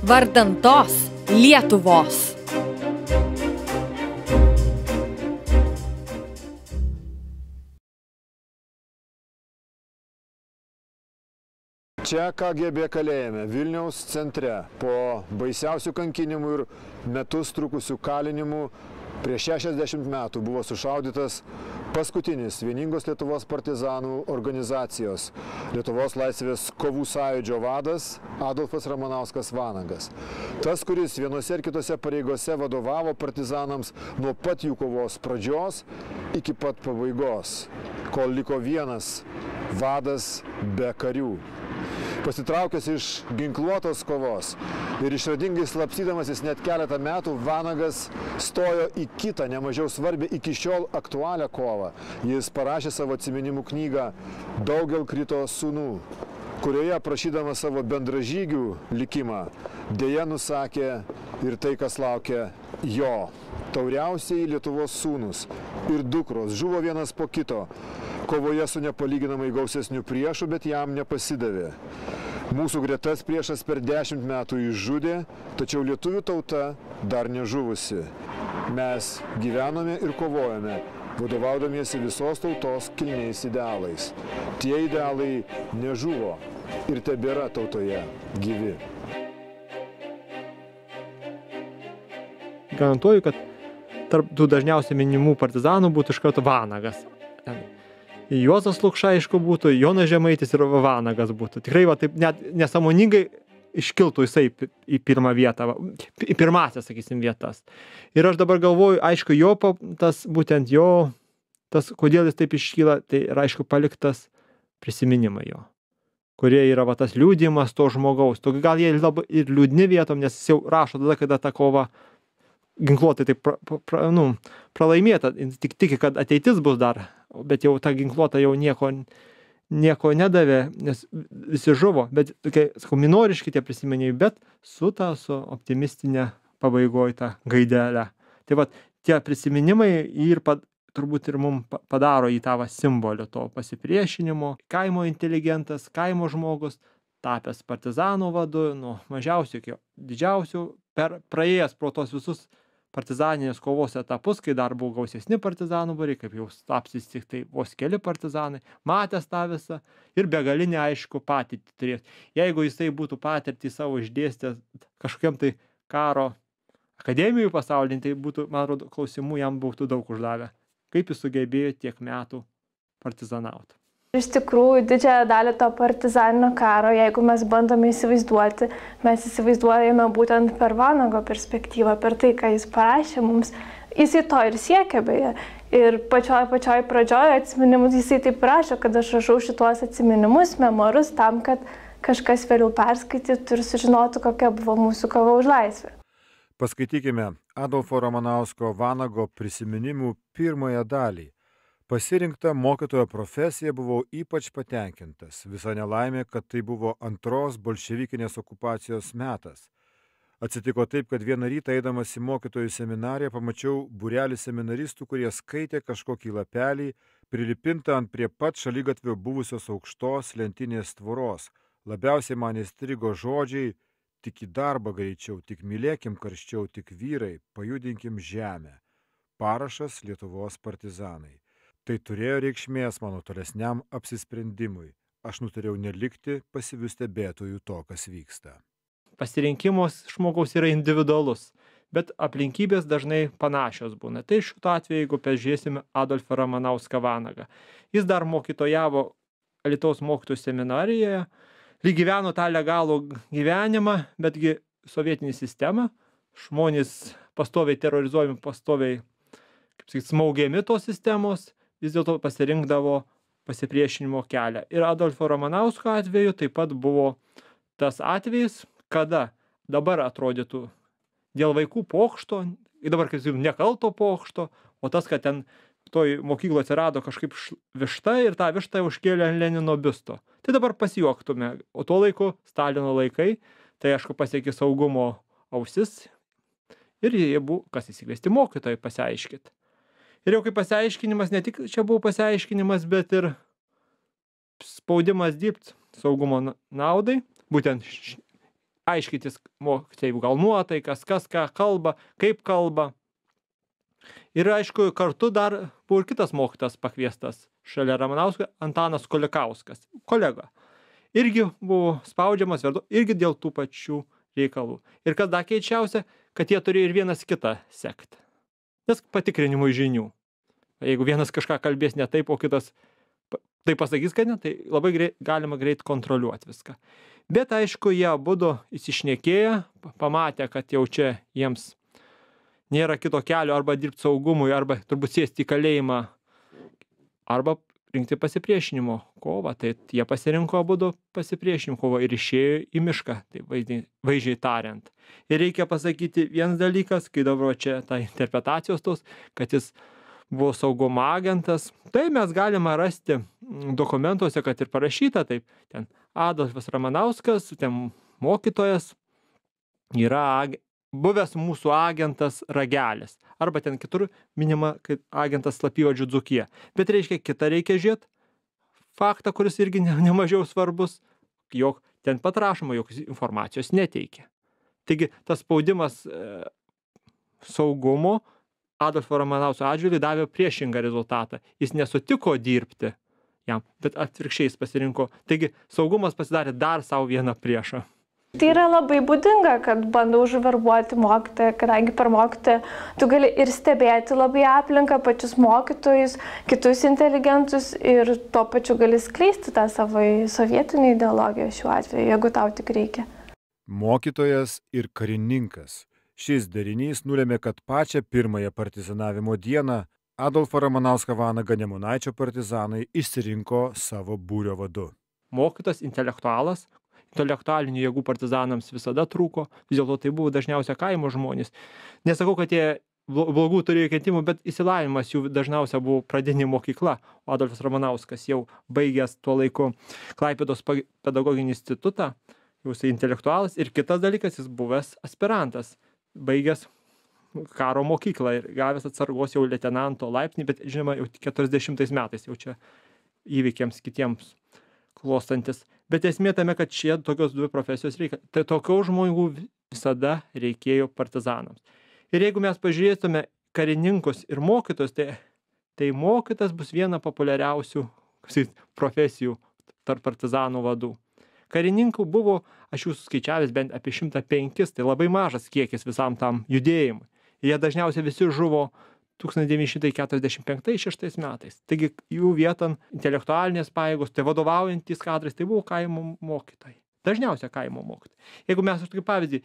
Vardan tos Lietuvos. Čia KGB kalėjime, Vilniaus centre, po baisiausių kankinimų ir metus trukusių kalinimų prieš 60 metų buvo sušaudytas paskutinis vieningos Lietuvos partizanų organizacijos Lietuvos laisvės kovų sąjūdžio vadas Adolfas Ramanauskas Vanagas. Tas, kuris vienose ir kitose pareigose vadovavo partizanams nuo pat jų kovos pradžios iki pat pabaigos, kol liko vienas vadas be karių. Pasitraukęs iš ginkluotos kovos ir išradingai slapstydamasis net keletą metų, Vanagas stojo į kitą, nemažiau svarbią iki šiol aktualią kovą. Jis parašė savo atsiminimų knygą Daugel krito sūnų, kurioje aprašydamas savo bendražygių likimą, deja nusakė ir tai, kas laukia jo. Tauriausieji Lietuvos sūnus ir dukros žuvo vienas po kito, kovoje su nepalyginamai gausesniu priešu, bet jam nepasidavė. Mūsų gretas priešas per 10 metų išžudė, tačiau lietuvių tauta dar nežuvusi. Mes gyvenome ir kovojame, vadovaudamiesi visos tautos kilniais idealais. Tie idealai nežuvo ir tebėra tautoje gyvi. Garantuoju, kad tarp tų dažniausiai minimų partizanų būtų iš karto Vanagas. Juozas Lukša, aišku, būtų, Jonas Žemaitis ir Vanagas būtų. Tikrai va, taip net nesąmoningai iškiltų jisai į pirmą vietą, į pirmąsias, sakysim, vietas. Ir aš dabar galvoju, aišku, būtent jo, kodėl jis taip iškyla, tai yra, aišku, paliktas prisiminimai jo, kurie yra va, tas liudijimas to žmogaus. Gal jie labai ir liūdni vietom, nes jis jau rašo tada, kada ta kova ginkluotai taip pralaimėta, tiki, kad ateitis bus dar, bet jau ta ginkluota jau nieko nedavė, nes visi žuvo, bet tokie, sakau, minoriški tie prisiminimai, bet su optimistinė pabaigoje tą gaidelę. Tai va, tie prisiminimai ir turbūt ir mums padaro į tą simbolį to pasipriešinimo. Kaimo inteligentas, kaimo žmogus, tapęs partizanų vadu, nuo mažiausių iki didžiausių, praėjęs pro tos visus partizaninės kovos etapus, kai dar buvo gausesni partizanų būriai, kaip jau tapsis tik tai vos keli partizanai, matęs tą visą ir begalinį, aišku, patirtį turės. Jeigu jisai būtų patirtį savo išdėstęs kažkokiam tai karo akademijų pasaulyje, tai būtų, man atrodo, klausimų jam būtų daug uždavę. Kaip jis sugebėjo tiek metų partizanauti? Iš tikrųjų, didžiąją dalį to partizaninio karo, jeigu mes bandome įsivaizduoti, mes įsivaizduojame būtent per Vanago perspektyvą, per tai, ką jis parašė mums. Jisai to ir siekia beje. Ir pačioj pradžioje atsiminimus jisai taip rašo, kad aš rašau šituos atsiminimus, memorus, tam, kad kažkas vėliau perskaitytų ir sužinotų, kokia buvo mūsų kova už laisvę. Paskaitykime Adolfo Ramanausko Vanago prisiminimų pirmąją dalį. Pasirinkta mokytojo profesija buvau ypač patenkintas. Visa nelaimė, kad tai buvo antros bolševikinės okupacijos metas. Atsitiko taip, kad vieną rytą eidamas į mokytojų seminariją pamačiau būrelį seminaristų, kurie skaitė kažkokį lapelį, prilipintą ant prie pat šaligatvio buvusios aukštos lentinės tvoros. Labiausiai man įstrigo žodžiai: tik į darbą greičiau, tik mylėkim karščiau, tik vyrai, pajudinkim žemę. Parašas Lietuvos partizanai. Tai turėjo reikšmės mano tolesniam apsisprendimui. Aš nutariau nelikti pasyvių stebėtojų to, kas vyksta. Pasirinkimas žmogaus yra individualus, bet aplinkybės dažnai panašios būna. Tai šituo atveju, jeigu pažiūrėsime Adolfą Ramanauską Vanagą. Jis dar mokytojavo Alytaus mokytojų seminarijoje, lyg gyveno tą legalų gyvenimą, betgi sovietinė sistema, žmonės pastoviai terrorizuojami, pastoviai, kaip sakyti, smaugiami tos sistemos, vis dėlto pasirinkdavo pasipriešinimo kelią. Ir Adolfo Ramanausko atveju taip pat buvo tas atvejis, kada dabar atrodytų dėl vaikų pokšto, dabar kaip sakytum, nekalto pokšto, o tas, kad ten toj mokykloje atsirado kažkaip višta ir tą vištą užkėlė ant Lenino biusto. Tai dabar pasijuoktume, o tuo laiku, Stalino laikai, tai aišku pasiekė saugumo ausis ir jie buvo, kas įsikviesti mokytojai pasiaiškyti. Ir jau kaip pasiaiškinimas, ne tik čia buvo pasiaiškinimas, bet ir spaudimas dirbti saugumo naudai, būtent aiškytis mokytojai gal nuotaikas, kas ką kalba, kaip kalba. Ir aišku, kartu dar buvo ir kitas mokytas pakviestas šalia Ramanausko, Antanas Kolikauskas, kolega. Irgi buvo spaudžiamas, irgi dėl tų pačių reikalų. Ir kas dar keičiausia, kad jie turėjo ir vienas kitą sekti. Nes patikrinimui žinių. Jeigu vienas kažką kalbės ne taip, o kitas tai pasakys, kad ne, tai labai galima greit kontroliuoti viską. Bet aišku, jie abudu įsišnekėję, pamatė, kad jau čia jiems nėra kito kelio arba dirbti saugumui, arba turbūt sėsti į kalėjimą, arba rinkti pasipriešinimo kovą. Tai jie pasirinko abudu pasipriešinimo kovą ir išėjo į mišką, tai vaizdžiai tariant. Ir reikia pasakyti vienas dalykas, kai dabar čia ta interpretacijos tos, kad jis buvo saugumo agentas, tai mes galime rasti dokumentuose, kad ir parašyta, taip, ten Adolfas Ramanauskas, ten mokytojas, yra buvęs mūsų agentas Ragelis. Arba ten kitur minima, kaip agentas Slapyvardžiu Dzūkija. Bet kitą reikia žiūrėti faktą, kuris irgi nemažiau svarbus, jog ten pat rašoma, jog informacijos neteikia. Taigi tas spaudimas saugumo Adolfo Ramanausko atžvilgiu davė priešingą rezultatą. Jis nesutiko dirbti jam, bet atvirkščiai jis pasirinko. Taigi saugumas pasidarė dar savo vieną priešą. Tai yra labai būdinga, kad bandau užverbuoti mokytoją, kadangi per mokytoją tu gali ir stebėti labai aplinką, pačius mokytojus, kitus inteligentus ir tuo pačiu gali skleisti tą savo sovietinį ideologiją šiuo atveju, jeigu tau tik reikia. Mokytojas ir karininkas. Šis derinys nulėmė, kad pačią pirmąją partizanavimo dieną Adolfą Ramanauską Vanagą Nemunaičio partizanai išsirinko savo būrio vadu. Mokytas intelektualas, intelektualinių jėgų partizanams visada trūko, vis dėlto tai buvo dažniausia kaimo žmonės. Nesakau, kad jie blogų turėjo ketimų, bet įsilavinimas jų dažniausia buvo pradinė mokykla. O Adolfas Ramanauskas jau baigęs tuo laiku Klaipėdos pedagoginį institutą, jau jisai intelektualas, ir kitas dalykas, jis buvęs aspirantas, baigęs karo mokyklą ir gavęs atsargos jau leitenanto laipsnį, bet žinoma, jau 40 metais jau čia įvykiams kitiems klostantis. Bet esmė tame, kad šie tokios dvi profesijos reikia. Tai tokių žmonių visada reikėjo partizanams. Ir jeigu mes pažiūrėtume karininkus ir mokytojus, tai mokytas bus viena populiariausių profesijų tarp partizanų vadų. Karininkų buvo, aš jūs skaičiavęs, bent apie 105, tai labai mažas kiekis visam tam judėjimui. Jie dažniausiai visi žuvo 1945-1946 metais. Taigi jų vietan intelektualinės pajėgos, tai vadovaujantys kadrais, tai buvo kaimo mokytojai. Dažniausiai kaimo mokytojai. Jeigu mes, kaip pavyzdį,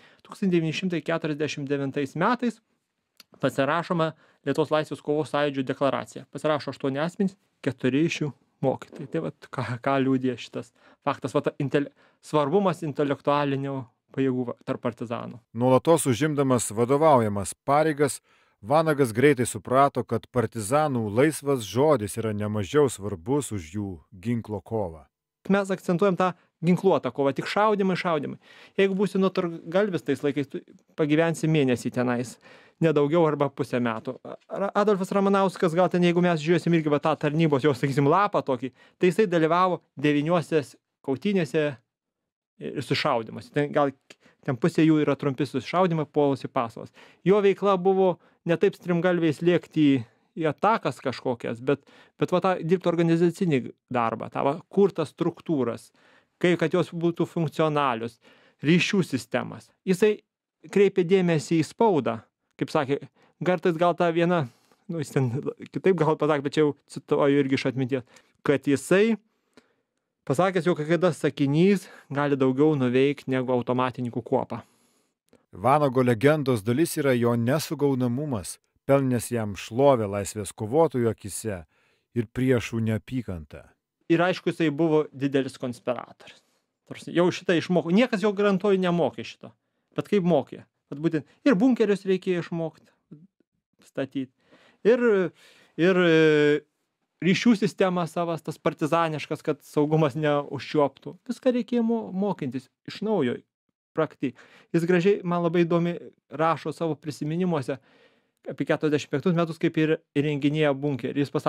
1949 metais pasirašoma Lietuvos laisvės kovos sąjūdžio deklaracija. Pasirašo 8 asmenys, 4 iš jų mokytojai. Tai vat, ką liudija šitas faktas, svarbumas intelektualinių pajėgų tarp partizanų. Nuolatos užimdamas vadovaujamas pareigas, Vanagas greitai suprato, kad partizanų laisvas žodis yra nemažiau svarbus už jų ginklo kovą. Mes akcentuojam tą ginkluotą kovą, tik šaudimai. Jeigu būsi nutargalvis tais laikais, tu pagyvensi mėnesį tenais, nedaugiau arba pusę metų. Adolfas Ramanauskas, gal ten, jeigu mes žiūrėsim irgi tą tarnybos, jau sakysim, lapą tokį, tai jisai dalyvavo 9 kautynėse ir sušaudimas. Ten pusė jų yra trumpi sušaudimai, puolus į pasalas. Jo veikla buvo ne taip strimgalviais lėkti į atakas kažkokias, bet dirbti organizacinį darbą, kurtas struktūras, kad jos būtų funkcionalius, ryšių sistemas. Jisai kreipė dėmesį į spaudą, kaip sakė, kartais gal tą vieną, jis ten kitaip gal pasakė, bet čia jau cituoju irgi iš atminties, kad jisai pasakęs jau, kada sakinys gali daugiau nuveikti negu automatininkų kuopa. Vanago legendos dalis yra jo nesugaunamumas, pelnęs jam šlovę laisvės kovotojų akise ir priešų neapykantą. Ir aišku, jisai buvo didelis konspiratorius. Jau šitą išmoko. Niekas jau garantuoju nemokė šito. Bet kaip mokė? Būtent ir bunkerius reikėjo išmokti, statyti. Ir ryšių sistema savas, tas partizaniškas, kad saugumas neužčiuoptų. Viską reikėjo mokintis iš naujo praktikai. Jis gražiai, man labai įdomi, rašo savo prisiminimuose apie 45 metus, kaip ir įrenginėja bunkerį. Jis pasako,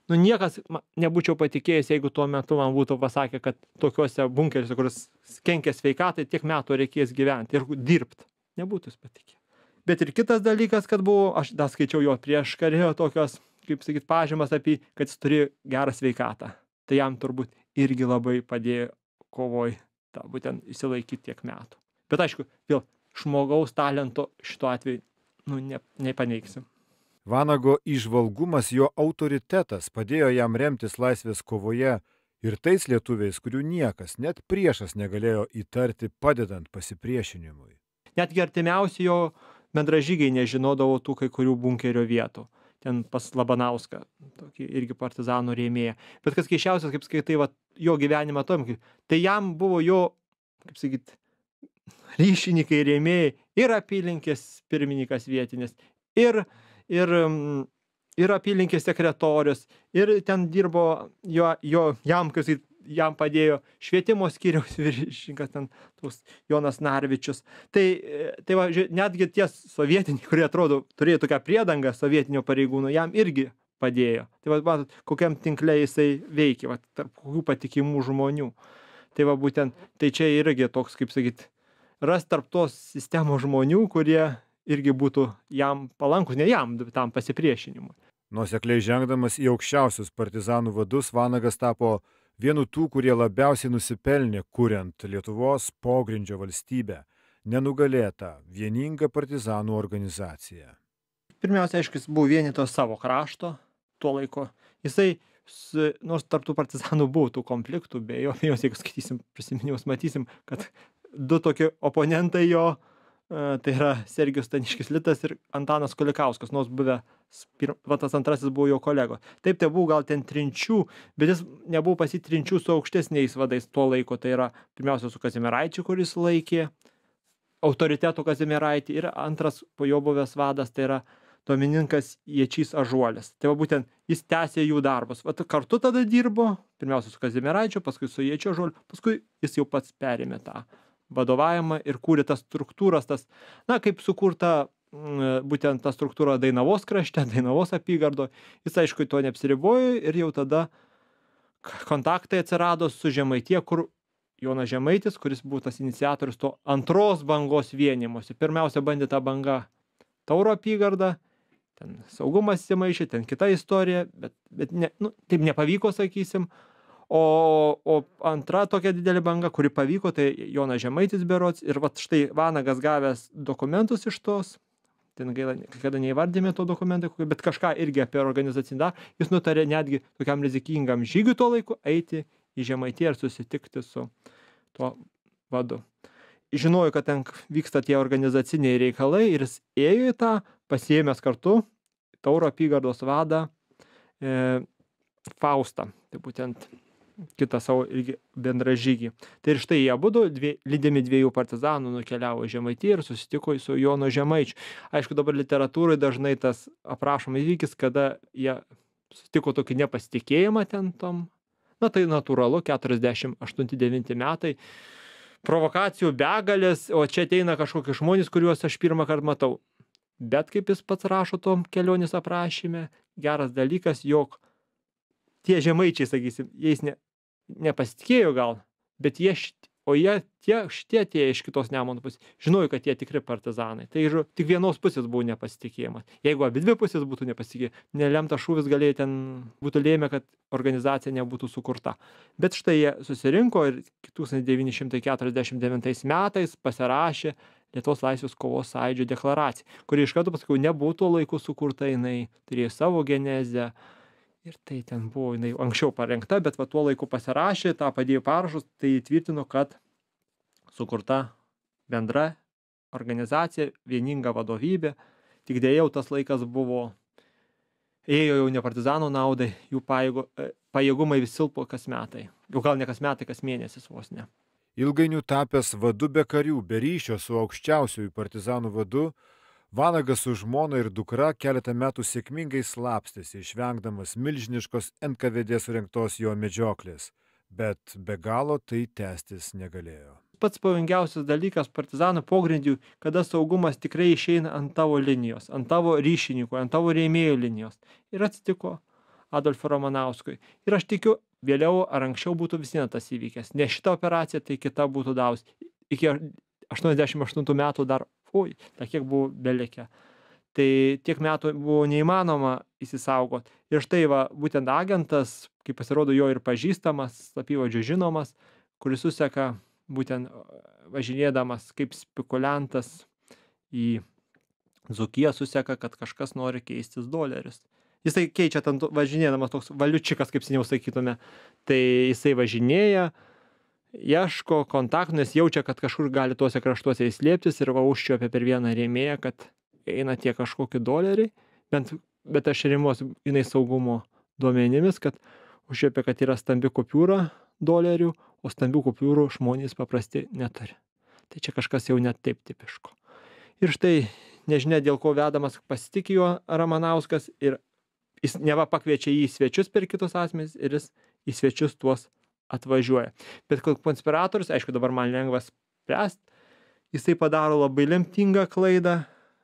nu niekas nebūčiau patikėjęs, jeigu tuo metu man būtų pasakę, kad tokiuose bunkeriuose, kuris kenkia sveikatai, tiek metų reikės gyventi ir dirbti. Nebūtų jis patikėjęs. Bet ir kitas dalykas, kad buvo, aš dar skaičiau jo prieš karėjo tokios, kaip sakyt, pažymas apie, kad jis turėjo gerą sveikatą. Tai jam turbūt irgi labai padėjo kovoj tą būtent išsilaikyti tiek metų. Bet aišku, vėl žmogaus talento šituo atveju nepaneigsim. Vanago įžvalgumas, jo autoritetas padėjo jam remtis laisvės kovoje ir tais lietuviais, kurių niekas, net priešas negalėjo įtarti padedant pasipriešinimui. Netgi artimiausi jo bendražygiai nežinodavo tų kai kurių bunkerio vietų. Ten pas Labanauską, tokį irgi partizanų rėmėją. Bet kas keisčiausias, kaip skaitai, jo gyvenimą tom, tai jam buvo jo, kaip sakyt, ryšininkai rėmėjai ir apylinkės pirmininkas vietinis, ir apylinkės sekretorius, ir ten dirbo jam padėjo švietimo skyriaus viršininkas, ten toks Jonas Narvičius. Tai va, netgi tie sovietiniai, kurie atrodo turėjo tokią priedangą sovietinio pareigūno, jam irgi padėjo. Tai va, matot, kokiam tinkle jisai veikia, va, tarp kokių patikimų žmonių. Tai va būtent, tai čia irgi toks, kaip sakyt, ras tarp tos sistemos žmonių, kurie irgi būtų jam palankus, ne jam, tam pasipriešinimui. Nuosekliai žengdamas į aukščiausius partizanų vadus, Vanagas tapo vienu tų, kurie labiausiai nusipelnė kuriant Lietuvos pogrindžio valstybę, nenugalėtą, vieningą partizanų organizaciją. Pirmiausia, aišku, jis buvo vienytos savo krašto tuo laiku. Jisai, nors tarp tų partizanų buvo tų konfliktų, be jo, jeigu skaitysim prisiminimus, matysim, kad du tokie oponentai jo, tai yra Sergijus Staniškis Litas ir Antanas Kulikauskas, nors tas antrasis buvo jo kolegos. Taip, tai buvo gal ten trinčių, bet jis nebuvo pasitrinčių su aukštesniais vadais tuo laiko. Tai yra pirmiausia su Kazimieraičiu, kuris laikė autoriteto Kazimieraitį, ir antras po jo buvęs vadas, tai yra Domininkas Ječys Ažuolis. Tai va būtent jis tęsė jų darbus. Kartu tada dirbo, pirmiausia su Kazimieraičiu, paskui su Ječiu Ažuoliu, paskui jis jau pats perėmė tą vadovavimą ir kūrė tas struktūras, kaip sukurta būtent ta struktūra Dainavos krašte, Dainavos apygardo. Jis aišku to neapsiribojo ir jau tada kontaktai atsirado su Žemaitija, kur Jonas Žemaitis, kuris buvo tas iniciatorius to antros bangos vienymosi. Pirmiausia bandė tą bangą Tauro apygardą, ten saugumas įsimaišė, ten kita istorija, bet taip nepavyko, sakysim. O antra tokia didelė banga, kuri pavyko, tai Jonas Žemaitis berods. Ir štai Vanagas gavęs dokumentus iš tos, ten gaila, kada neįvardėme to dokumentai, bet kažką irgi apie organizacinį darbą, jis nutarė netgi tokiam rizikingam žygiui tuo laiku eiti į Žemaitiją ir susitikti su tuo vadu. Žinojo, kad ten vyksta tie organizaciniai reikalai ir jis ėjo į tą, pasiėmęs kartu Tauro apygardos vadą Faustą. Tai būtent kitą savo irgi bendražygį. Tai ir štai jie abudu, lydimi dviejų partizanų, nukeliavo į Žemaitiją ir susitiko su Jonu Žemaičiu. Aišku, dabar literatūrai dažnai tas aprašoma įvykis, kada jie susitiko tokį nepasitikėjimą ten tom. Tai natūralu, 48-49 metai. Provokacijų begalės, o čia ateina kažkokie žmonės, kuriuos aš pirmą kartą matau. Bet kaip jis pats rašo tom kelionės aprašyme, geras dalykas, jog tie žemaičiai, sakysim, jais nepasitikėjo gal, bet šitie atėję iš kitos Nemuno pusės žinojo, kad jie tikri partizanai. Tai tik vienos pusės buvo nepasitikėjimas. Jeigu abi dvi pusės būtų nepasitikėję, nelemtas šūvis galėjo ten būtų lėmę, kad organizacija nebūtų sukurta. Bet štai jie susirinko ir 1949 metais pasirašė Lietuvos laisvės kovos sąjūdžio deklaraciją, kuri iš karto pasakiau, nebuvo tuo laiku sukurta, jinai turėjo savo genezę. Ir tai ten buvo jinai anksčiau parengta, bet tuo laiku pasirašė, tą padėjo parašus, tai įtvirtino, kad sukurta bendra organizacija, vieninga vadovybė. Tik dėja jau tas laikas buvo, ėjo jau ne partizanų naudai, jų pajėgumai vis silpo kas metai. Jau gal ne kas metai, kas mėnesis vos ne. Ilgainiui tapęs vadu be karių, be ryšio su aukščiausiųjų partizanų vadu, Vanagas su žmona ir dukra keletą metų sėkmingai slapstėsi, išvengdamas milžiniškos NKVD surengtos jo medžioklės, bet be galo tai tęstis negalėjo. Pats pavojingiausias dalykas partizanų pogrindių, kada saugumas tikrai išeina ant tavo linijos, ant tavo ryšininkų, ant tavo rėmėjų linijos. Ir atsitiko Adolfui Ramanauskui. Ir aš tikiu, vėliau ar anksčiau būtų vis viena tas įvykęs. Ne šita operacija, tai kita būtų davus. Iki 88 metų dar, kiek buvo belikę. Tai tiek metų buvo neįmanoma įsisaugoti. Ir štai va, būtent agentas, kaip pasirodo jo ir pažįstamas, slapyvardžiu žinomas, kuris suseka būtent važinėdamas kaip spekuliantas į Dzūkiją, suseka, kad kažkas nori keistis dolerius. Jisai keičia ten važinėdamas toks valiučikas, kaip seniau sakytume. Tai jisai važinėja, ieško kontaktų, nes jaučia, kad kažkur gali tuose kraštuose įslėptis ir užčiuopia per vieną rėmėją, kad eina tie kažkokie doleriai, bet aš rėmiuosi jinai saugumo duomenimis, kad užčiuopia, kad yra stambi kupiūra dolerių, o stambių kupiūrų žmonės paprasti neturi. Tai čia kažkas jau net taip tipiško. Ir štai nežinia, dėl ko vedamas pasitikė juo Ramanauskas ir jis neva pakviečia jį į svečius per kitus asmenys ir jis į svečius tuos atvažiuoja. Bet konspiratorius, aišku, dabar man lengva spręsti, jisai padaro labai lemtingą klaidą,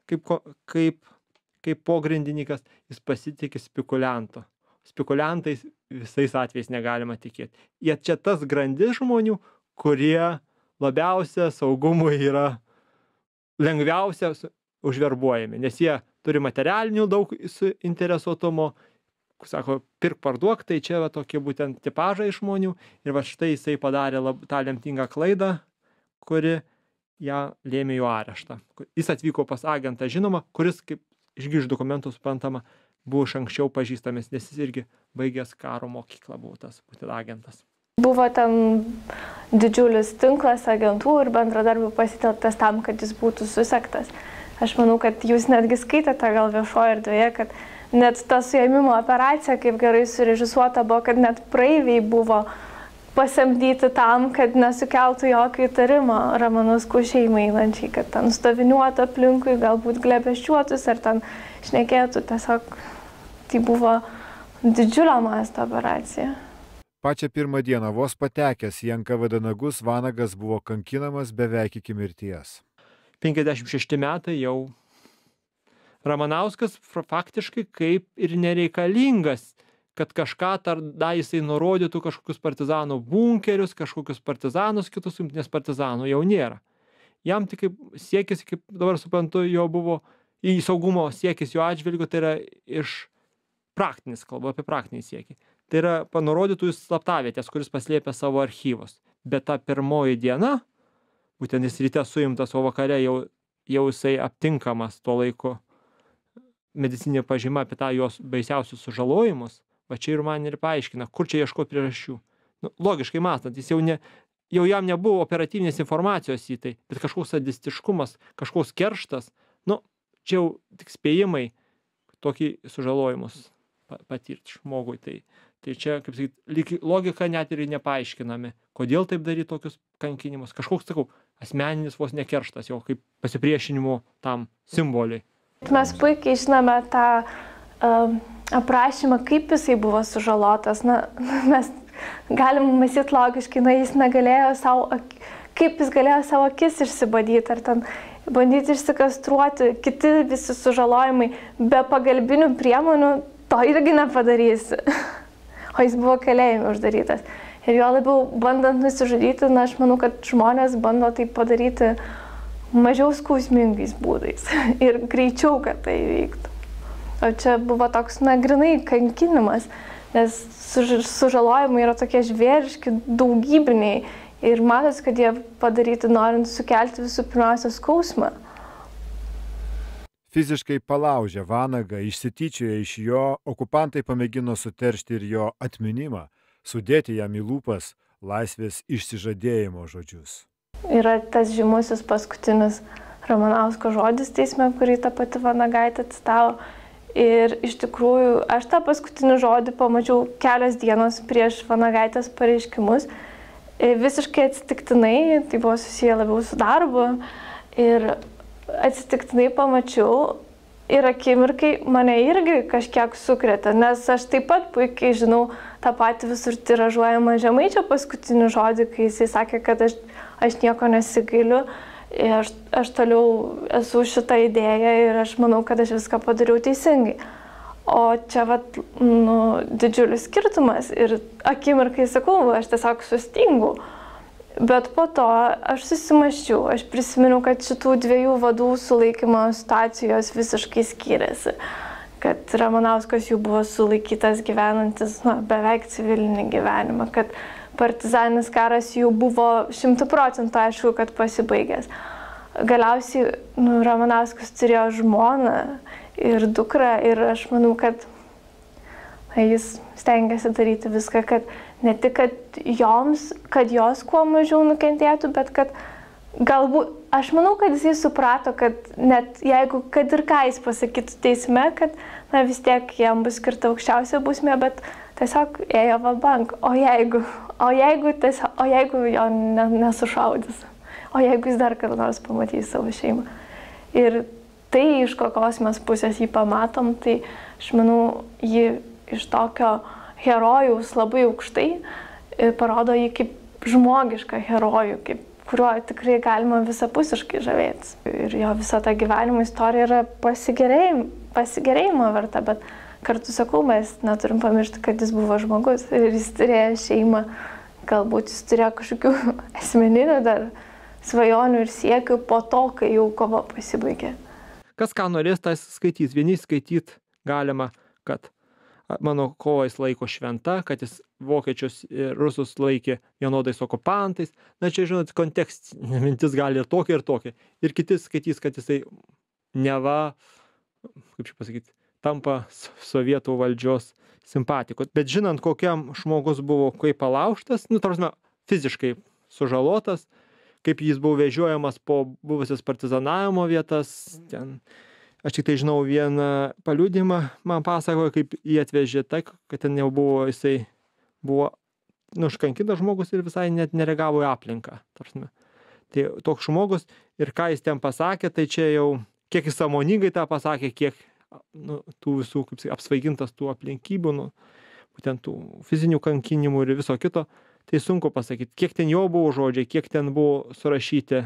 kaip pogrindininkas, jis pasitikė spekulianto. Spekuliantais visais atvejais negalima tikėti. Jie čia tas grandis žmonių, kurie labiausia saugumui yra lengviausia užverbuojami, nes jie turi materialinių daug suinteresuotumo, sako, pirk parduok, tai čia va, tokie būtent tipažai žmonių ir va štai jisai padarė tą lemtingą klaidą, kuri ją lėmė jo areštą. Jis atvyko pas agentą, žinoma, kuris, kaip iš dokumentų suprantama, buvo iš anksčiau pažįstamas, nes jis irgi baigęs karo mokyklą buvo tas būtent agentas. Buvo ten didžiulis tinklas agentų ir bendradarbių pasitelktas tam, kad jis būtų susektas. Aš manau, kad jūs netgi skaitėte gal viešoje erdvėje, kad net ta suėmimo operacija, kaip gerai surežisuota buvo, kad net praeiviai buvo pasamdyti tam, kad nesukeltų jokio įtarimo Ramanauskų šeimai einančiai, kad ten stoviniuotų aplinkui, galbūt glebesčiuotus ar ten šnekėtų. Tiesiog tai buvo didžiulio masto operacija. Pačią pirmą dieną vos patekęs į NKVD nagus Vanagas buvo kankinamas beveik iki mirties. 56 metai jau. Ramanauskas faktiškai kaip ir nereikalingas, kad kažką tada jisai nurodytų kažkokius partizanų bunkerius, kažkokius partizanus kitus, nes partizanų jau nėra. Jam tik kaip siekis, kaip dabar suprantu, jo buvo į saugumo siekis jo atžvilgiu, tai yra iš praktinis, kalbu apie praktinį siekį. Tai yra panurodytų slaptavietės, kuris paslėpė savo archyvus. Bet ta pirmoji diena, būtent jis ryte suimtas, o vakare jau jisai aptinkamas tuo laiku medicininė pažyma apie tą jos baisiausius sužalojimus, va čia ir man ir paaiškina, kur čia ieškoti priežasčių. Logiškai mąstant, jis jau jam nebuvo operatyvinės informacijos į tai, bet kažkoks sadistiškumas, kažkoks kerštas, čia jau tik spėjimai tokį sužalojimus patirti žmogui. Tai čia, kaip sakyti, logika net ir nepaaiškinami, kodėl taip daryti tokius kankinimus. Kažkoks, sakau, asmeninis vos nekerštas, jau kaip pasipriešinimo tam simboliai. Mes puikiai žinome tą aprašymą, kaip jisai buvo sužalotas. Mes galim mąstyti logiškai, jis negalėjo kaip jis galėjo savo akis išsibadyti, ar ten bandyti išsikastruoti, kiti visi sužalojimai, be pagalbinių priemonių to irgi nepadarysi. O jis buvo kalėjime uždarytas. Ir jo labiau bandant nusižudyti, aš manau, kad žmonės bando tai padaryti mažiau skausmingais būdais ir greičiau, kad tai vyktų. O čia buvo toks, grynai kankinimas, nes sužalojimai yra tokie žvėriški, daugybiniai ir matosi, kad jie padaryti norint sukelti visų pirmiausia skausmą. Fiziškai palaužę Vanagą, išsityčioję iš jo, okupantai pamėgino suteršti ir jo atminimą, sudėti jam į lūpas laisvės išsižadėjimo žodžius. Yra tas žymusis paskutinis Ramanausko žodis teisme, kurį ta pati Vanagaitė citavo. Ir iš tikrųjų, aš tą paskutinį žodį pamačiau kelios dienos prieš Vanagaitės pareiškimus. Visiškai atsitiktinai, tai buvo susiję labiau su darbu. Ir atsitiktinai pamačiau ir akimirkai mane irgi kažkiek sukrėtė, nes aš taip pat puikiai žinau tą patį visur tiražuojamą Žemaičio paskutinį žodį, kai jisai sakė, kad aš nieko nesigailiu ir aš toliau esu šitą idėją ir aš manau, kad aš viską padariau teisingai. O čia vat, didžiulis skirtumas ir akimirkai sakau, aš tiesiog sustingu. Bet po to aš susimaščiau, aš prisiminiau, kad šitų dviejų vadų sulaikymo situacijos visiškai skiriasi. Kad Ramanauskas jau buvo sulaikytas gyvenantis beveik civilinį gyvenimą, kad partizaninis karas jau buvo 100% aišku, kad pasibaigęs. Galiausiai Ramanauskas turėjo žmoną ir dukrą ir aš manau, kad jis stengiasi daryti viską, kad ne tik, kad jos kuo mažiau nukentėtų, bet kad galbūt, aš manau, kad jis suprato, kad net jeigu, kad ir ką jis pasakytų teisme, kad vis tiek jam bus skirta aukščiausia bausmė, bet tiesiog ėjo va-bank. O jeigu jo nesušaudys, o jeigu jis dar kada nors pamatys savo šeimą. Ir tai, iš kokios mes pusės jį pamatom, tai aš manau, jį iš tokio herojaus labai aukštai parodo jį kaip žmogišką herojų, kuriuo tikrai galima visapusiškai žavėtis. Ir jo visa ta gyvenimo istorija yra pasigėrėjimo verta, bet kartu sakau, mes neturim pamiršti, kad jis buvo žmogus ir jis turėjo šeimą, galbūt jis turėjo kažkokių asmeninių dar svajonių ir siekių po to, kai jau kova pasibaigė. Kas ką norės, tas skaitys. Vieni skaityt galima, kad mano kova jis laiko šventa, kad jis vokiečius ir rusus laikė vienodais okupantais. Na čia, žinot, kontekstinė mintis gali ir tokia, ir tokia. Ir kiti skaitys, kad jisai neva, kaip čia pasakyti, tampa sovietų valdžios simpatiku. Bet žinant, kokiam žmogus buvo kaip palaužtas, tarsi fiziškai sužalotas, kaip jis buvo vežiojamas po buvusias partizanavimo vietas, ten. Aš tik tai žinau vieną paliudimą, man pasakojo, kaip jį atvežė tak, kad ten jau buvo, jisai buvo užkankintas žmogus ir visai net nereagavo į aplinką. Tarsime. Tai toks žmogus ir ką jis ten pasakė, tai čia jau, kiek jis sąmoningai tą pasakė, kiek tų visų, kaip sakai, apsvaigintas tų aplinkybių, būtent tų fizinių kankinimų ir viso kito, tai sunku pasakyti, kiek ten jo buvo žodžiai, kiek ten buvo surašyti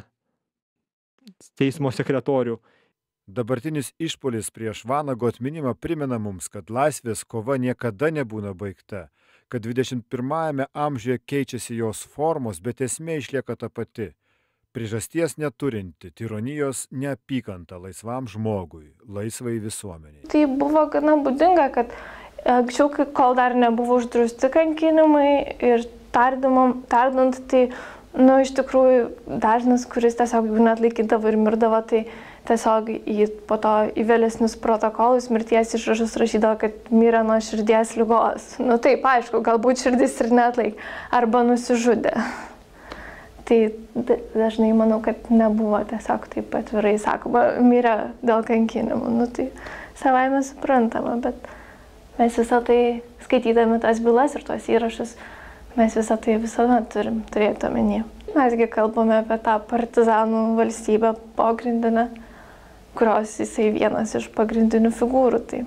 teismo sekretorių. Dabartinis išpuolis prieš Vanago atminimą primena mums, kad laisvės kova niekada nebūna baigta, kad 21 amžiuje keičiasi jos formos, bet esmė išlieka ta pati. Priežasties neturinti, tironijos neapykanta laisvam žmogui, laisvai visuomeniai. Tai buvo gana būdinga, kad anksčiau, kol dar nebuvo uždrausti kankinimai ir tardant, tai iš tikrųjų dažnas, kuris tiesiog net laikydavo ir mirdavo, tai tiesiog po to į vėlesnius protokolus mirties išrašus rašydavo, kad mirė nuo širdies ligos. Taip, aišku, galbūt širdis ir neatlaikė, arba nusižudė. Tai dažnai manau, kad nebuvo tiesiog taip atvirai sakoma, mirė dėl kankinimų. Tai savaime suprantama, bet mes visą tai, skaitydami tas bylas ir tuos įrašus, mes visą tai visada turim turėti omenyje. Mesgi kalbame apie tą partizanų valstybę pogrindinę, kurios jisai vienas iš pagrindinių figūrų. Tai.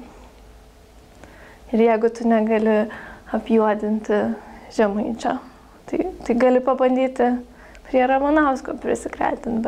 Ir jeigu tu negali apjuodinti Žemaičio, tai gali pabandyti prie Ramanausko prisikretinti,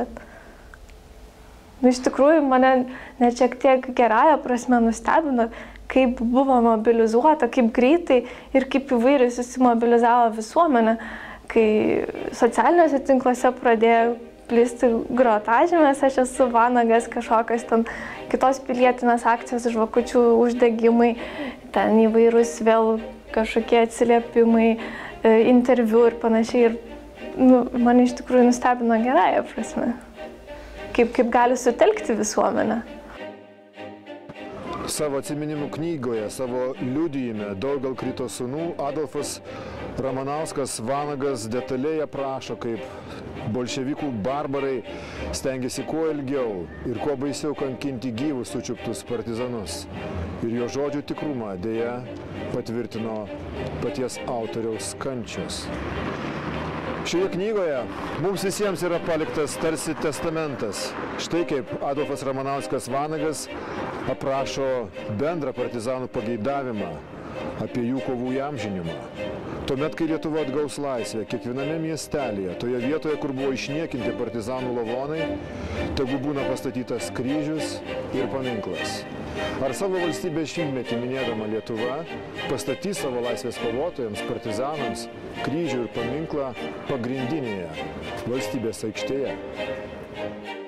bet iš tikrųjų mane net šiek tiek gerąja prasme nustebino, kaip buvo mobilizuota, kaip greitai ir kaip įvairiai susimobilizavo visuomenė, kai socialiniuose tinkluose pradėjo plisti grotažymės, aš esu Vanagas, kažkokios ten kitos pilietinės akcijos, žvakučių uždegimai, ten įvairūs vėl kažkokie atsiliepimai, interviu ir panašiai. Ir mane iš tikrųjų nustebino gerąja prasme, kaip gali sutelkti visuomenę. Savo atsiminimų knygoje, savo liudijime Daugel Krito sūnų Adolfas Ramanauskas Vanagas detaliai aprašo, kaip bolševikų barbarai stengiasi kuo ilgiau ir kuo baisiau kankinti gyvus sučiuptus partizanus. Ir jo žodžių tikrumą dėja patvirtino paties autoriaus kančios. Šioje knygoje mums visiems yra paliktas tarsi testamentas. Štai kaip Adolfas Ramanauskas Vanagas aprašo bendrą partizanų pageidavimą apie jų kovų įamžinimą. Tuomet, kai Lietuva atgaus laisvę, kiekviename miestelėje, toje vietoje, kur buvo išniekinti partizanų lavonai, tegu būna pastatytas kryžius ir paminklas. Ar savo valstybės šimtmetį minėdama Lietuva pastatys savo laisvės kovotojams, partizanams kryžių ir paminklą pagrindinėje valstybės aikštėje?